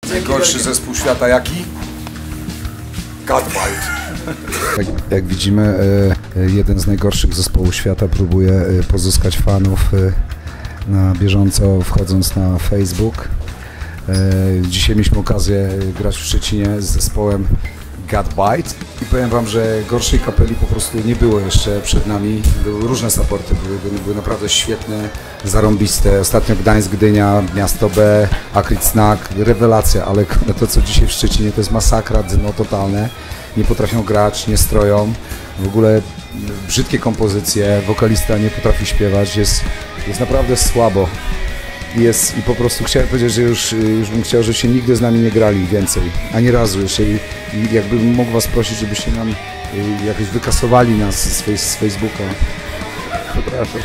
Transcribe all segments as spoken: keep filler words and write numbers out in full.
Najgorszy zespół świata jaki? Godbite. Jak, jak widzimy, jeden z najgorszych zespołów świata próbuje pozyskać fanów na bieżąco, wchodząc na Facebook. Dzisiaj mieliśmy okazję grać w Szczecinie z zespołem Godbite i powiem wam, że gorszej kapeli po prostu nie było jeszcze przed nami. Były różne supporty, były, były naprawdę świetne, zarąbiste. Ostatnio Gdańsk, Gdynia, Miasto B, Akryt Snack, rewelacja, ale to co dzisiaj w Szczecinie to jest masakra, dno totalne. Nie potrafią grać, nie stroją, w ogóle brzydkie kompozycje, wokalista nie potrafi śpiewać, jest, jest naprawdę słabo. Jest, i po prostu chciałem powiedzieć, że już, już bym chciał, żebyście nigdy z nami nie grali więcej, ani razu jeszcze. I, i jakbym mógł was prosić, żebyście nam y, jakoś wykasowali nas z, fej, z Facebooka. Przepraszam.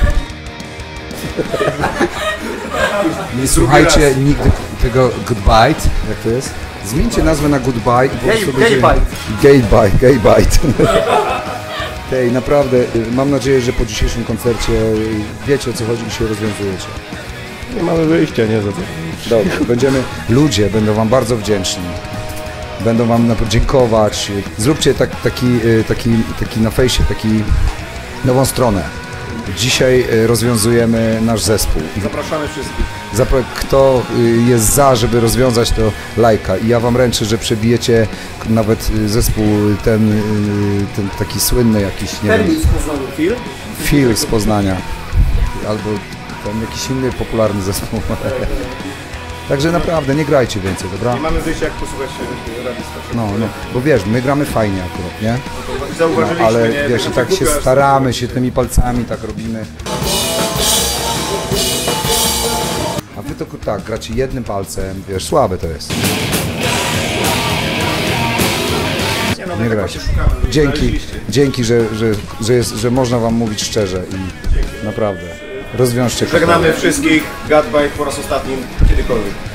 Nie słuchajcie nigdy tego Godbite, jak to jest? Zmieńcie nazwę na Goodbye i po prostu będzie... Gaybite. Gaybite. Tej, naprawdę, mam nadzieję, że po dzisiejszym koncercie wiecie, o co chodzi i się rozwiązujecie. Nie mamy wyjścia, nie za to. Dobrze, będziemy, ludzie będą wam bardzo wdzięczni. Będą wam na dziękować. Zróbcie tak, taki, taki, taki na fejsie, taki nową stronę. Dzisiaj rozwiązujemy nasz zespół. Zapraszamy wszystkich. Zapra- kto jest za, żeby rozwiązać to, lajka. I ja wam ręczę, że przebijecie nawet zespół ten, ten taki słynny jakiś, nie wiem. Termin z Poznania, Phil? Phil z Poznania. Albo tam jakiś inny popularny zespół. Także naprawdę nie grajcie więcej, dobra? Nie mamy wyjścia, jak posłuchać się Rady Starszej. No, no, bo wiesz, my gramy fajnie akurat, nie? Zauważyliśmy, No, ale nie? wiesz, i tak się staramy, się tymi palcami tak robimy. A wy to tak, gracie jednym palcem, wiesz, słabe to jest. Nie, no, Nie tak grać. Dzięki, dzięki, że, że, że, jest, że można wam mówić szczerze i naprawdę rozwiążcie. Żegnamy wszystkich, Godbite po raz ostatni kiedykolwiek.